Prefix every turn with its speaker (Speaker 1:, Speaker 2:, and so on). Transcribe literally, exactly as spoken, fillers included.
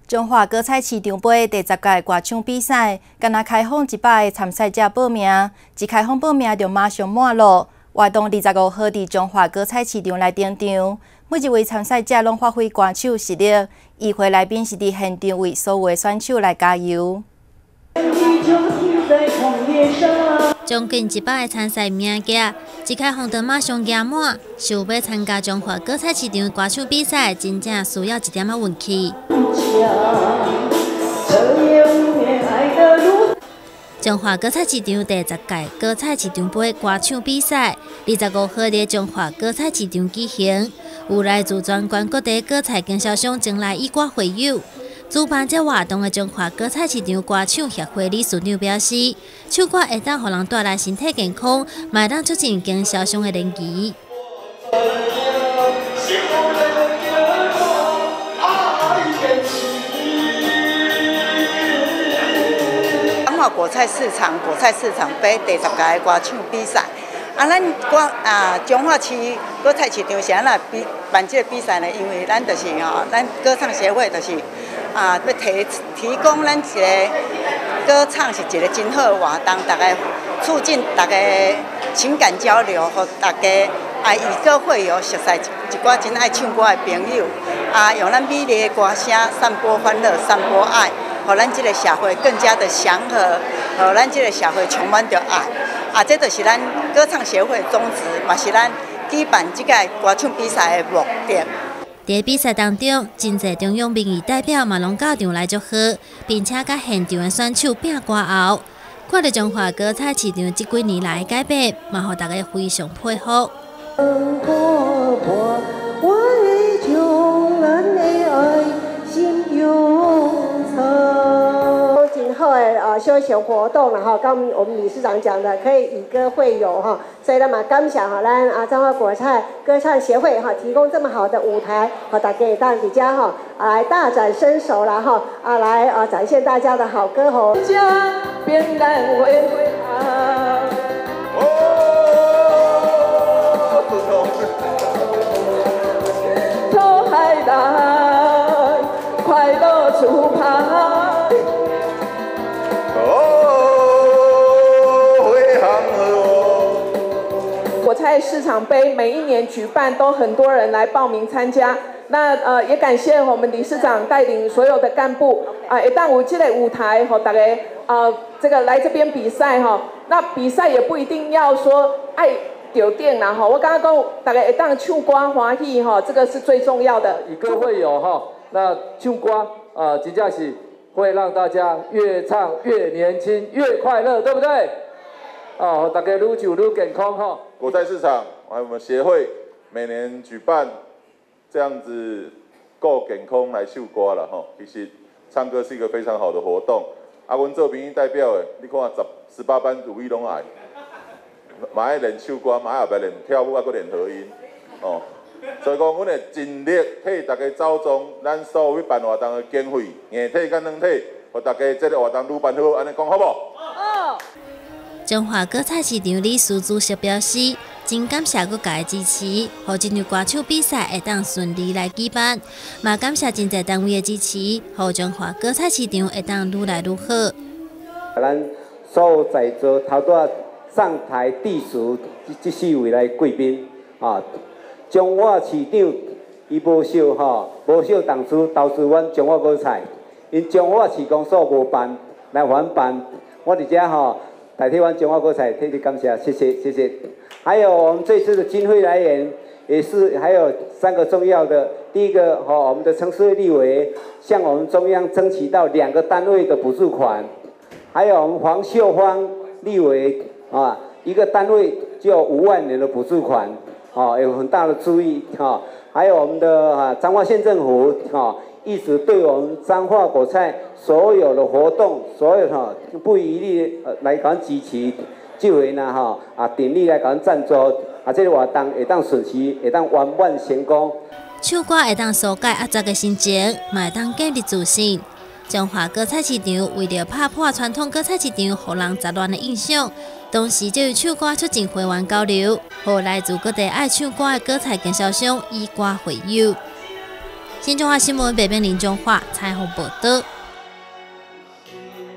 Speaker 1: 中华歌菜市场杯第十届歌唱比赛，敢若开放一百个参赛者报名，一开放报名就马上满了。活动二十五号伫中华歌菜市场来登场，每一位参赛者拢发挥歌手实力。议会来宾是伫现场为所有选手来加油。
Speaker 2: 将近一百个参赛名额，一开放就马上额满。想要参加中华歌菜市场歌唱比赛，真正需要一点仔运气。中华歌菜市场第十届歌菜市场杯歌唱比赛，二十五号伫中华歌菜市场举行，有来自全国各地歌菜经销商前来以歌会友。主办这活动的中华歌菜市场歌唱协会理事长表示，唱歌会当互人带来身体健康，嘛会当促进经销商的人气。
Speaker 3: 中华果菜市场果菜市场杯第十届歌唱比赛，啊，咱歌啊中华区果菜市场是安那比办这个比赛呢？因为咱就是吼，咱歌唱协会就是。啊，要提提供咱一个歌唱是一个真好的活动，大家促进大家情感交流，和大家啊以歌会友，熟悉一一寡真爱唱歌的朋友，啊用咱美丽的歌声散播欢乐，散播爱，让咱这个社会更加的祥和，让咱这个社会充满着爱。啊，这就是咱歌唱协会的宗旨，嘛是咱举办这个歌唱比赛的目的。
Speaker 2: 在比赛当中，真侪中央民意代表嘛拢到场来祝贺，并且甲现场的选手拼歌喉。看到中华歌菜市场这几年来的改变，嘛互大家非常佩服。
Speaker 4: 今后的呃休闲活动了哈，刚我们理事长讲的，可以以歌会友哈，所以呢嘛，感谢哈咱啊彰化果菜歌唱协会哈，提供这么好的舞台，和大家也当底家哈来大展身手了哈啊来啊展现大家的好歌喉。头海蓝，快乐出牌。果菜市场杯每一年举办，都很多人来报名参加。那呃，也感谢我们理事长带领所有的干部啊，一旦有这个舞台吼，大家啊这个来这边比赛哈。那比赛也不一定要说爱丢电啦哈。我刚刚讲大家一旦唱歌欢喜哈，这个是最重要的。
Speaker 5: 以歌会友哈，那唱歌啊，真正是会让大家越唱越年轻，越快乐，对不对？哦，大家愈唱愈健康哈。
Speaker 6: 果菜市场还有我们协会每年举办这样子够健康来唱歌了哈。其实唱歌是一个非常好的活动。啊，阮做民意代表的，你看十十八般武艺拢爱，嘛爱练唱歌，嘛爱后壁练跳舞，啊，搁练和音，哦。所以讲，阮会尽力替大家走总咱所有要办活动的经费，硬体甲软体，互大家这个活动愈办好，安尼讲好无？好。
Speaker 2: 中华歌菜市场理事主席表示，真感谢各界支持，互这场歌唱比赛会当顺利来举办。嘛感谢真侪单位的支持，互中华歌菜市场会当愈来愈好。
Speaker 7: 咱所有在座头拄上台致辞这四位来贵宾啊，中华市场伊无少吼，无少同事投资阮中华歌菜，因中华市公所无办来还办，我伫遮吼。代替完中华歌菜，特别感谢，谢谢谢谢。还有我们这次的经费来源也是还有三个重要的，第一个哈、哦，我们的城市会立委向我们中央争取到两个单位的补助款，还有我们黄秀芳立委啊，一个单位就有五万元的补助款，啊，有很大的注意哈。还有我们的啊彰化县政府啊。一直对我们彰化果菜所有的活动，所有哈不遗余力来讲支持，这回呢哈啊鼎力来讲赞助，啊这个活动会当顺时，会当圆满成功。
Speaker 2: 唱歌会当疏解压榨的心情，嘛会当建立自信。中华歌菜市场为了打破传统歌菜市场互人杂乱的印象，同时就有唱歌促进会员交流，和来自各地爱唱歌的歌菜经销商以歌会友。 新中华新闻北边林中华采访报道。